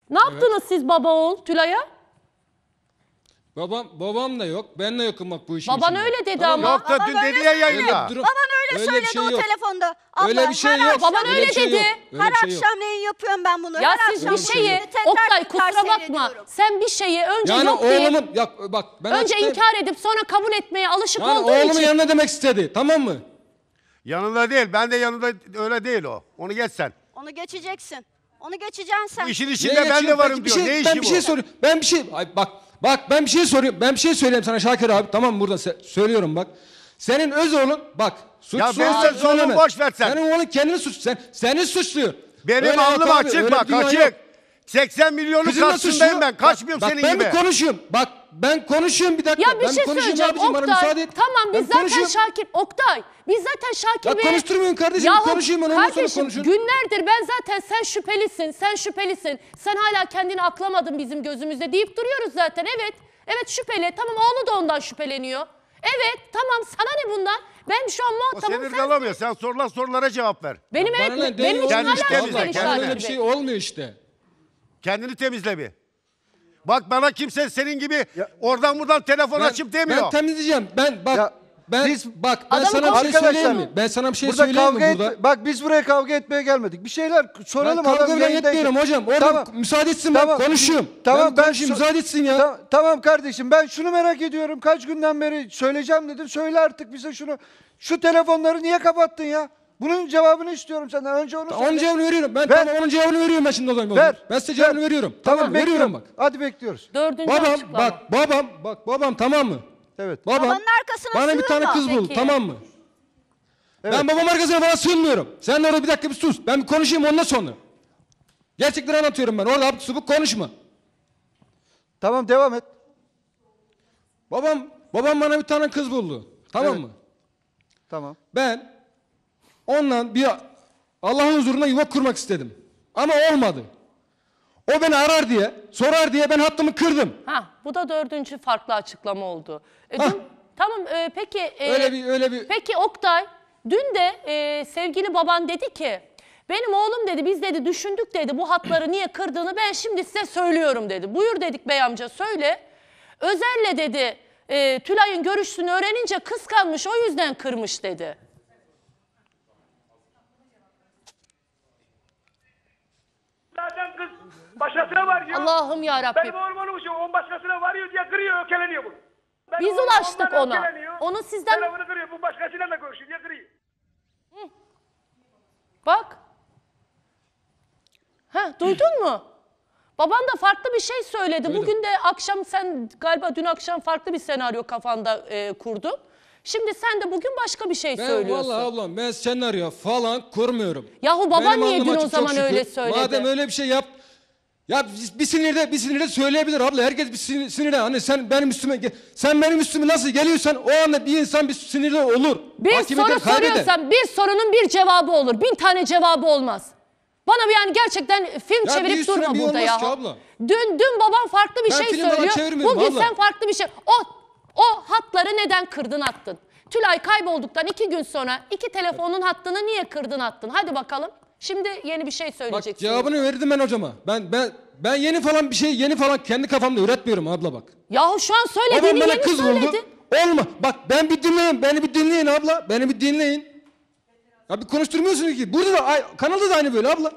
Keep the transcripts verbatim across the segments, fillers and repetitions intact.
Ne yaptınız evet. siz baba oğul Tülay'a? Babam babam da yok. Ben de yokum bak bu işin Baban içinde. öyle dedi tamam. ama. Yok da dün dedi ya yayında. Baban öyle, öyle söyledi şey o yok. telefonda. Abla, öyle bir şey yok. Baban öyle, öyle şey dedi. Öyle her şey akşam neyin yapıyorum ben bunu. Ya her siz bir şeyi, Oktay kusura bakma. Sen bir şeyi önce yani yok oğlumun, deyip, ya, bak, ben önce açıklayayım. inkar edip sonra kabul etmeye alışık yani olduğun için. Oğlumun yanına demek istedi, tamam mı? Yanında değil, ben de yanında öyle değil o. Onu geç sen. Onu geçeceksin. Onu geçeceksin sen. Bu işin içinde ben de varım diyor. Şey, ne işi ben bu? bir şey soruyorum. Ben bir şey, ay, bak, bak ben bir şey soruyorum. Ben bir şey söyleyeyim sana Şakir abi. Tamam mı? Burada söylüyorum bak. Senin öz oğlun bak. Suçsuz ya ben sen oğlun boş ver sen. Senin oğlun kendini suç, sen, seni suçluyor. Benim alnım açık bak açık. seksen milyonun karşısındayım ben. Kaçmıyorum bak, senin ben gibi. Ben bir konuşuyorum. Bak ben konuşuyorum bir dakika. Ya bir ben şey söyleyeceğim Oktay. Tamam biz ben zaten Şakir. Oktay biz zaten Şakir ya Bey'e. konuşturmayın kardeşim. Yahu, konuşayım ben ondan kardeşim, sonra konuşun. Günlerdir ben zaten sen şüphelisin. Sen şüphelisin. Sen hala kendini aklamadın bizim gözümüzde deyip duruyoruz zaten. Evet. Evet şüpheli. Tamam oğlu da ondan şüpheleniyor. Evet tamam sana ne bundan? Ben şu an muhatabım sensin. O sinir alamıyor. Sen sorulan sorulara cevap ver. Benim evet, benim, benim için hala şüpheli Şakir öyle bir şey olmuyor işte. Kendini temizle bir. Bak bana kimse senin gibi ya, oradan buradan telefon ben, açıp demiyor. Ben temizleyeceğim. Ben bak ya, ben biz, bak ben sana bir şey söyleyeyim mi? Ben sana bir şey burada söyleyeyim mi kavga burada? Et, bak biz buraya kavga etmeye gelmedik. Bir şeyler soralım. Ben kavga bile etmiyorum hocam. Orada tamam. müsaade etsin tamam. ben konuşuyorum. Tamam ben, ben konuşayım müsaade etsin ya. Ta tamam kardeşim ben şunu merak ediyorum. Kaç günden beri söyleyeceğim dedin. Söyle artık bize şunu. Şu telefonları niye kapattın ya? Bunun cevabını istiyorum senden. Önce onu söyle. Onun cevabını veriyorum. Ben ver. tamam onun cevabını veriyorum ben şimdi o zaman. Ver. Ben size cevabını ver. veriyorum. Tamam, tamam veriyorum bak. Hadi bekliyoruz. Dördüncü babam açıklama. bak babam bak babam tamam mı? Evet. Babam babanın arkasına bana sığınma. bir tane kız bul tamam mı? Evet. Ben babam arkasına bana sığınmıyorum. Sen de orada bir dakika bir sus. Ben bir konuşayım ondan sonra. Gerçekleri anlatıyorum ben. Orada abuk subuk konuşma. Tamam devam et. Babam babam bana bir tane kız buldu. Tamam evet. mı? Tamam. Ben onunla bir Allah'ın huzuruna yuva kurmak istedim. Ama olmadı. O beni arar diye, sorar diye ben hattımı kırdım. Ha, bu da dördüncü farklı açıklama oldu. E, dün, tamam e, peki. E, öyle bir öyle bir. Peki Oktay, dün de e, sevgili baban dedi ki, benim oğlum dedi biz dedi düşündük dedi bu hatları niye kırdığını ben şimdi size söylüyorum dedi. Buyur dedik bey amca söyle. Özer'le dedi e, Tülay'ın görüştüğünü öğrenince kıskanmış o yüzden kırmış dedi. Zaten kız başkasına varıyor. Allah'ım yarabbim. Benim oğlum onu uçuyor. On başkasına varıyor diye kırıyor, ökeleniyor bunu. Ben Biz ulaştık ona. Onu sizden... Telefonu kırıyor. Bu başkasıyla da görüşüyor diye kırıyor. Hı. Bak. Ha, duydun mu? Baban da farklı bir şey söyledi. Duydum. Bugün de akşam sen galiba dün akşam farklı bir senaryo kafanda e, kurdun. Şimdi sen de bugün başka bir şey ben söylüyorsun. Vallahi ablam ben senaryo falan kurmuyorum. Yahu baban Benim niye dün alnım o açık, zaman çok şükür. öyle söyledi? Madem öyle bir şey yap. Ya bir sinirde bir sinirde söyleyebilir abla. Herkes bir sinir, sinirde. Hani sen benim üstüme sen benim üstüme nasıl geliyorsan o anda bir insan bir sinirde olur. Bir Hakimiyeti soru soruyorsan bir sorunun bir cevabı olur. Bin tane cevabı olmaz. Bana bir yani gerçekten film ya çevirip durma bir burada ya. Abla. Dün dün baban farklı bir ben şey söylüyor. Bugün abla. sen farklı bir şey. O o hatları neden kırdın attın? Tülay kaybolduktan iki gün sonra iki telefonun hattını niye kırdın attın? Hadi bakalım. Şimdi yeni bir şey söyleyeceksin. Bak cevabını verdim ben hocama. Ben ben ben yeni falan bir şey yeni falan kendi kafamda üretmiyorum abla bak. Yahu şu an söylediğini Babam bana yeni kız söyledin. buldu. Olma. Bak ben bir dinleyin. Beni bir dinleyin abla. Beni bir dinleyin. Ya bir konuşturmuyorsunuz ki. Burada da kanalda da aynı böyle abla.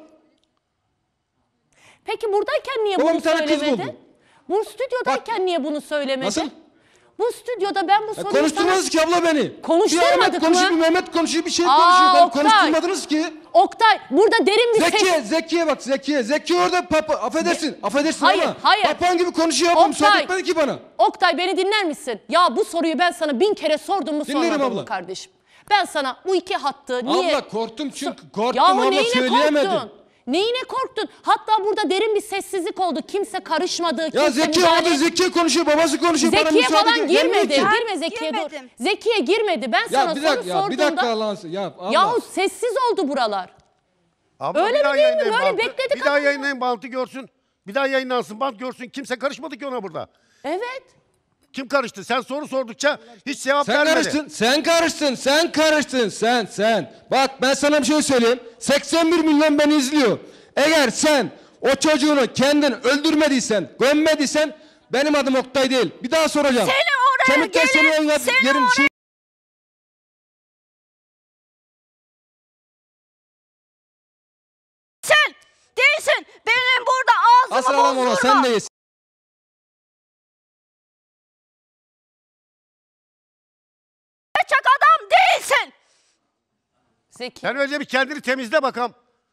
Peki buradayken niye Babam bunu bir tane kız söylemedin? buldu. Bu stüdyodayken Bak, niye bunu söylemedin? Nasıl? Bu stüdyoda ben bu soruyu konuşturmadınız sana... ki abla beni. Konuşturmadık bir Ahmet mı? konuşuyor, bir Mehmet konuşuyor, bir şey Aa, konuşuyor. Ben Oktay. konuşturmadınız ki. Oktay burada derin bir Zekiye, ses... Zekiye bak Zekiye. Zekiye orada papa, affedersin, affedersin Hayır, ama. hayır. Papan gibi konuşuyor abla, müsaade etmedi ki bana. Oktay beni dinler misin? Ya bu soruyu ben sana bin kere sordum mu Dinlerim sormadım abla. mı kardeşim? Ben sana bu iki hattı niye... Abla korktum çünkü korktum Yahu abla neyine söyleyemedim. korktun? Neyine korktun? Hatta burada derin bir sessizlik oldu. Kimse karışmadı. Ya kimse Zekiye müdahale- orada Zekiye konuşuyor, babası konuşuyor. bana Zekiye müsaade falan gelmiyor girmedi. ki. Girme Zekiye dur. Girmedim. Zekiye girmedi. Ben sana Ya bir soru dakika ya, bir sorduğumda... dakika Allah'ın ya abla. Yahu sessiz oldu buralar. Abla, Öyle bir daha mi değil mi? yayınlayın Böyle bantı. bekledik Bir daha ama. yayınlayın bantı görsün. Bir daha yayınlansın bant görsün. Kimse karışmadı ki ona burada. Evet. Kim karıştı? Sen soru sordukça hiç cevap Sen vermedi. karıştın, sen karıştın, sen karıştın, sen, sen. Bak ben sana bir şey söyleyeyim. seksen bir milyon beni izliyor. Eğer sen O çocuğunu kendin öldürmediysen, gömmediysen benim adım Oktay değil. Bir daha soracağım. Seni oraya Kemikler gelip, senin evlat- seni yerin oraya- şey- Sen değilsin. Benim burada Asıl ağzımı adam olan bozdurma. sen değilsin. Gerçek adam değilsin. Zeki. Sen önce bir kendini temizle bakalım.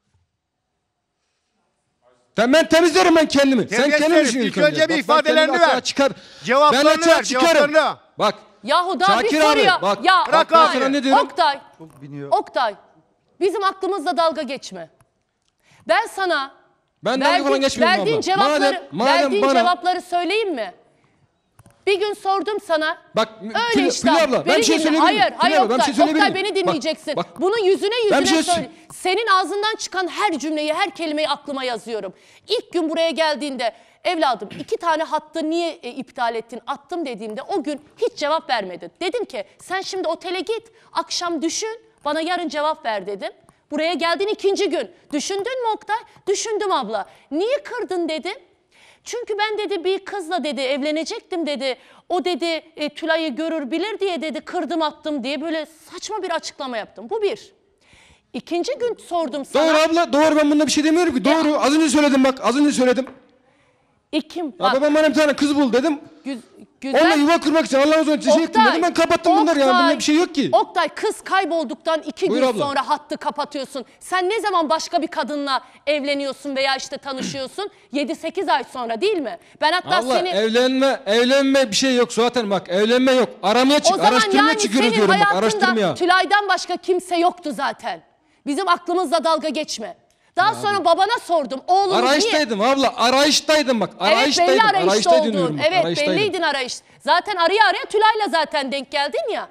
Ben, ben temizlerim ben kendimi. Sen Temizlerim. kendin düşün İlk ilk önce önce. bir Bak, ifadelerini ben kendimi ver. açığa Çıkar. Cevaplarını ben açığa ver, çıkarım. cevaplarını. Bak. Yahu daha Şakir bir abi, soruya. bak, ya bırak Oktay, abi. Sana ne diyorum? Oktay, Biniyor. Oktay. Bizim aklımızla dalga geçme. Ben sana Ben dalga falan geçmiyorum verdiğin abla. cevapları, Madem- madem verdiğin bana- cevapları söyleyeyim mi? Bir gün sordum sana. Bak, Öyle Tülay- işte. Tülay abla, ben Beni bir şey dinle. söyleyebilir miyim? Hayır, Tülay hayır abla, ben bir Oktay. şey söyleyebilir Oktay miyim? beni Bak, dinleyeceksin. bak. Bunun yüzüne Ben bir yüzüne şey söyle. Senin ağzından çıkan her cümleyi, her kelimeyi aklıma yazıyorum. İlk gün buraya geldiğinde evladım iki tane hattı niye e, iptal ettin, attım dediğimde o gün hiç cevap vermedin. Dedim ki sen şimdi otele git, akşam düşün, bana yarın cevap ver dedim. Buraya geldin ikinci gün. Düşündün mü Oktay? Düşündüm abla. Niye kırdın dedim. Çünkü ben dedi bir kızla dedi evlenecektim dedi. O dedi e, Tülay'ı görür bilir diye dedi kırdım attım diye böyle saçma bir açıklama yaptım. Bu bir. İkinci gün sordum sana. Doğru abla, doğru, ben bunda bir şey demiyorum ki. Doğru, az önce söyledim bak, az önce söyledim. İkim. Ya Bak, babam bana bir tane kız bul dedim. gü- Onunla güzel. yuva kurmak için Allah'a emanet teşekkür ettim dedim. Ben kapattım bunları ya. Bunda bir şey yok ki. Oktay kız kaybolduktan iki Buyur gün abla. sonra hattı kapatıyorsun. Sen ne zaman başka bir kadınla evleniyorsun veya işte tanışıyorsun? yedi sekiz ay sonra değil mi? Ben hatta Allah seni... evlenme, evlenme bir şey yok zaten bak. Evlenme yok. Aramaya çık, O zaman araştırmaya yani çıkıyoruz senin diyorum bak. hayatında Araştırmaya. Tülay'dan başka kimse yoktu zaten. Bizim aklımızla dalga geçme. Daha sonra babana sordum. Oğlunuz niye? Arayıştaydım abla, arayıştaydım bak. Evet Arayıştaydım. belli arayışta Arayıştaydım olduğun. diyorum bak, Evet arayıştaydım. belliydin arayış. Zaten araya araya Tülay'la zaten denk geldin ya.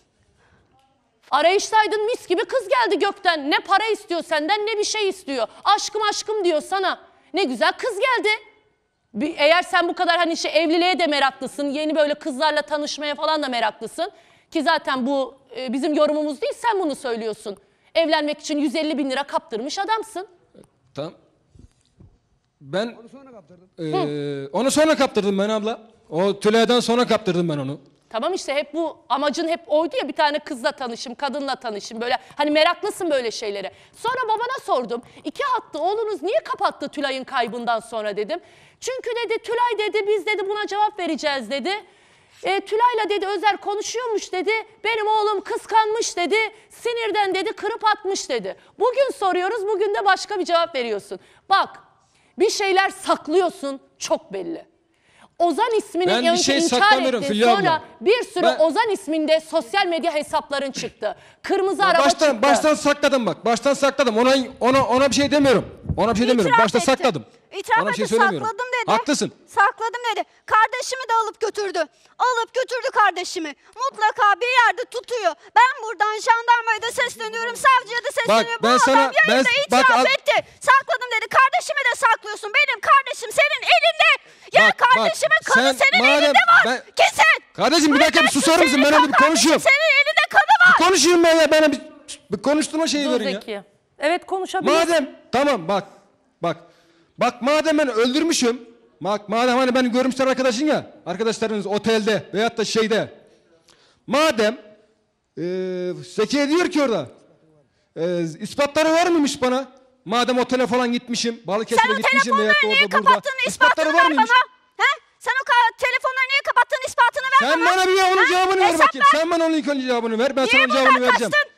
Arayıştaydın, mis gibi kız geldi gökten. Ne para istiyor senden ne bir şey istiyor. Aşkım aşkım diyor sana. Ne güzel kız geldi. Bir- Eğer sen bu kadar hani şey evliliğe de meraklısın, yeni böyle kızlarla tanışmaya falan da meraklısın. Ki zaten bu e, bizim yorumumuz değil, sen bunu söylüyorsun. Evlenmek için yüz elli bin lira kaptırmış adamsın. Tamam. Ben onu sonra kaptırdım. onu sonra kaptırdım ben abla. O Tülay'dan sonra kaptırdım ben onu. Tamam işte hep bu amacın hep oydu ya, bir tane kızla tanışım, kadınla tanışım, böyle hani meraklısın böyle şeylere. Sonra babana sordum, iki hattı oğlunuz niye kapattı Tülay'ın kaybından sonra dedim. Çünkü dedi Tülay dedi biz dedi buna cevap vereceğiz dedi. E, Tülay'la dedi Özer konuşuyormuş dedi, benim oğlum kıskanmış dedi, sinirden dedi kırıp atmış dedi. Bugün soruyoruz, bugün de başka bir cevap veriyorsun. Bak bir şeyler saklıyorsun çok belli. Ozan ismini Ben bir önce şey inkar saklamıyorum ettin, Fulya sonra abla. bir sürü Ben- Ozan isminde sosyal medya hesapların çıktı. Kırmızı araba Baştan çıktı. baştan sakladım bak. Baştan sakladım. Ona ona ona bir şey demiyorum. Ona bir şey demiyorum. İtiraf Başta etti. sakladım. İtiraf Ona bir şey etti, söylemiyorum. sakladım dedi. Haklısın. Sakladım dedi. Kardeşimi de alıp götürdü. Alıp götürdü kardeşimi. Mutlaka bir yerde tutuyor. Ben buradan jandarmaya da sesleniyorum, savcıya da sesleniyorum. ben Bu sana- adam yayında ben- itiraf bak, al- etti. Sakladım dedi. Kardeşimi de saklıyorsun. Benim kardeşim senin elinde. Ya Bak, bak, kardeşimin kanı sen senin madem elinde var. ben- Kesin. Kardeşim bir dakika bir susar mısın? Senin Ben orada bir kardeşin, konuşuyorum. Senin elinde kanı var. Bir konuşayım ben ya. Bana bir, bir konuşturma şeyi Dur verin ya. Zeki. Evet konuşabilirsin. Madem tamam bak. Bak. Bak madem ben öldürmüşüm. Bak madem hani beni görmüşler arkadaşın ya. Arkadaşlarınız otelde veyahut da şeyde. Madem eee Zekiye diyor ki orada. Eee ispatları var mıymış bana? Madem otele falan gitmişim. Balıkesir'e Sen o gitmişim telefonları veyahut da niye orada burada. kapattığını ispatını ver bana. He? Sen o ka- telefonları niye kapattığını ispatını ver Sen bana. bana bir ya onun Ha? cevabını ver Hesap bakayım. Sen bana onun ilk önce cevabını ver. Ben Niye sana buradan cevabını vereceğim. kaçtın?